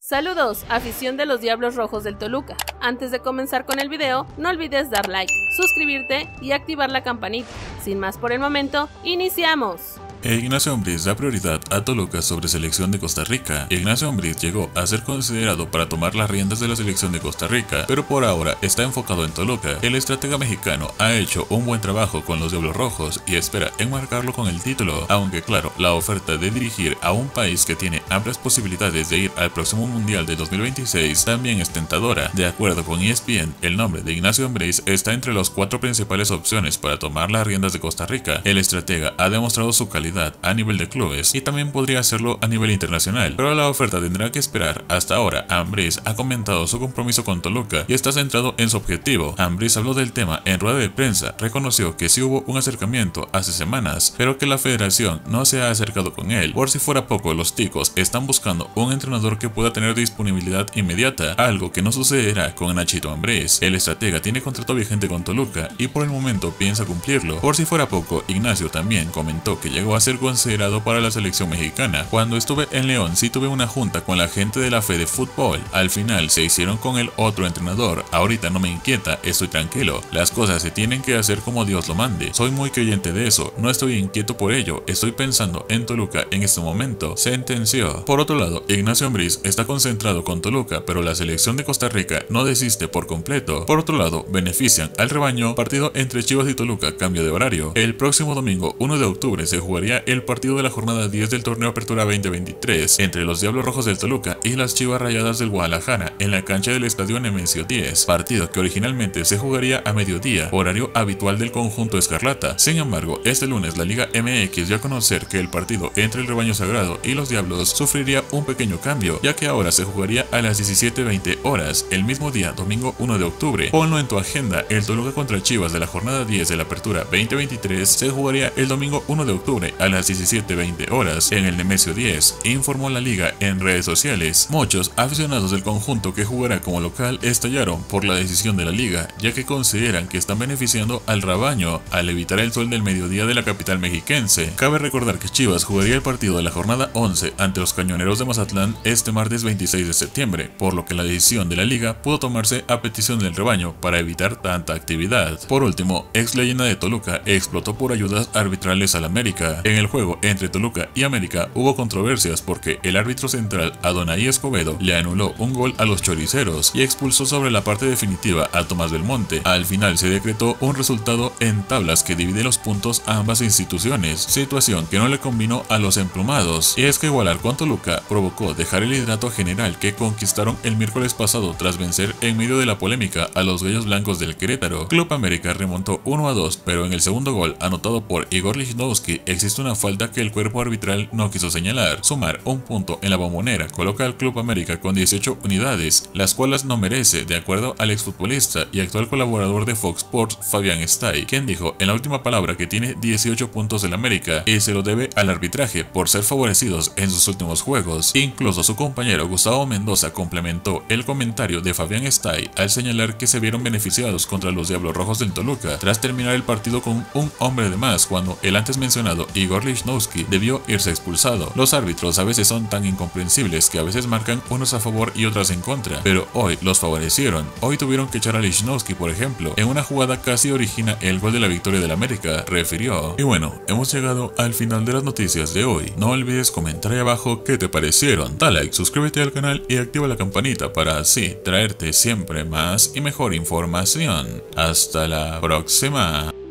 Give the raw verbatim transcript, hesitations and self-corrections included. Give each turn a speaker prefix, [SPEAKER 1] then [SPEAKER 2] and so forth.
[SPEAKER 1] Saludos, afición de los Diablos Rojos del Toluca. Antes de comenzar con el video, no olvides dar like, suscribirte y activar la campanita. Sin más por el momento, ¡iniciamos!
[SPEAKER 2] Ignacio Ambriz da prioridad a Toluca sobre selección de Costa Rica. Ignacio Ambriz llegó a ser considerado para tomar las riendas de la selección de Costa Rica, pero por ahora está enfocado en Toluca. El estratega mexicano ha hecho un buen trabajo con los Diablos Rojos y espera enmarcarlo con el título, aunque claro, la oferta de dirigir a un país que tiene amplias posibilidades de ir al próximo Mundial de dos mil veintiséis también es tentadora. De acuerdo con E S P N, el nombre de Ignacio Ambriz está entre las cuatro principales opciones para tomar las riendas de Costa Rica. El estratega ha demostrado su calidad a nivel de clubes y también podría hacerlo a nivel internacional, pero la oferta tendrá que esperar. Hasta ahora, Ambriz ha comentado su compromiso con Toluca y está centrado en su objetivo. Ambriz habló del tema en rueda de prensa, reconoció que sí hubo un acercamiento hace semanas, pero que la federación no se ha acercado con él. Por si fuera poco, los ticos están buscando un entrenador que pueda tener disponibilidad inmediata, algo que no sucederá con Nachito Ambriz. El estratega tiene contrato vigente con Toluca y por el momento piensa cumplirlo. Por si fuera poco, Ignacio también comentó que llegó a ser considerado para la selección mexicana. Cuando estuve en León sí tuve una junta con la gente de la Fede Fútbol. Al final se hicieron con el otro entrenador. Ahorita no me inquieta, estoy tranquilo. Las cosas se tienen que hacer como Dios lo mande. Soy muy creyente de eso, no estoy inquieto por ello. Estoy pensando en Toluca en este momento, sentenció. Por otro lado, Ignacio Ambriz está concentrado con Toluca, pero la selección de Costa Rica no desiste por completo. Por otro lado, benefician al rebaño partido entre Chivas y Toluca, cambio de horario. El próximo domingo uno de octubre se jugaría el partido de la jornada diez del torneo Apertura veinte veintitrés entre los Diablos Rojos del Toluca y las Chivas Rayadas del Guadalajara en la cancha del Estadio Nemesio diez, partido que originalmente se jugaría a mediodía, horario habitual del conjunto escarlata. Sin embargo, este lunes la Liga M X dio a conocer que el partido entre el rebaño sagrado y los Diablos sufriría un pequeño cambio, ya que ahora se jugaría a las diecisiete veinte horas, el mismo día, domingo uno de octubre. Ponlo en tu agenda, el Toluca contra Chivas de la jornada diez de la Apertura veinte veintitrés se jugaría el domingo uno de octubre a las diecisiete veinte horas en el Nemesio diez, informó la liga en redes sociales. Muchos aficionados del conjunto que jugará como local estallaron por la decisión de la liga, ya que consideran que están beneficiando al rebaño al evitar el sol del mediodía de la capital mexiquense. Cabe recordar que Chivas jugaría el partido de la jornada once ante los Cañoneros de Mazatlán este martes veintiséis de septiembre, por lo que la decisión de la liga pudo tomarse a petición del rebaño para evitar tanta actividad. Por último, ex leyenda de Toluca explotó por ayudas arbitrales al América. En el juego entre Toluca y América hubo controversias porque el árbitro central Adonai Escobedo le anuló un gol a los choriceros y expulsó sobre la parte definitiva a Tomás Belmonte. Al final se decretó un resultado en tablas que divide los puntos a ambas instituciones, situación que no le convino a los emplumados. Y es que igualar con Toluca provocó dejar el liderato general que conquistaron el miércoles pasado tras vencer en medio de la polémica a los Gallos Blancos del Querétaro. Club América remontó uno a dos, pero en el segundo gol anotado por Igor Lichnowsky existe una falta que el cuerpo arbitral no quiso señalar. Sumar un punto en la Bombonera coloca al Club América con dieciocho unidades, las cuales no merece, de acuerdo al exfutbolista y actual colaborador de Fox Sports Fabián Stay, quien dijo en la última palabra que tiene dieciocho puntos del América y se lo debe al arbitraje por ser favorecidos en sus últimos juegos. Incluso su compañero Gustavo Mendoza complementó el comentario de Fabián Stay al señalar que se vieron beneficiados contra los Diablos Rojos del Toluca tras terminar el partido con un hombre de más cuando el antes mencionado Igor Lichnowsky debió irse expulsado. Los árbitros a veces son tan incomprensibles que a veces marcan unos a favor y otras en contra, pero hoy los favorecieron. Hoy tuvieron que echar a Lichnowsky, por ejemplo, en una jugada casi origina el gol de la victoria del América, refirió. Y bueno, hemos llegado al final de las noticias de hoy. No olvides comentar ahí abajo qué te parecieron. Da like, suscríbete al canal y activa la campanita para así traerte siempre más y mejor información. Hasta la próxima.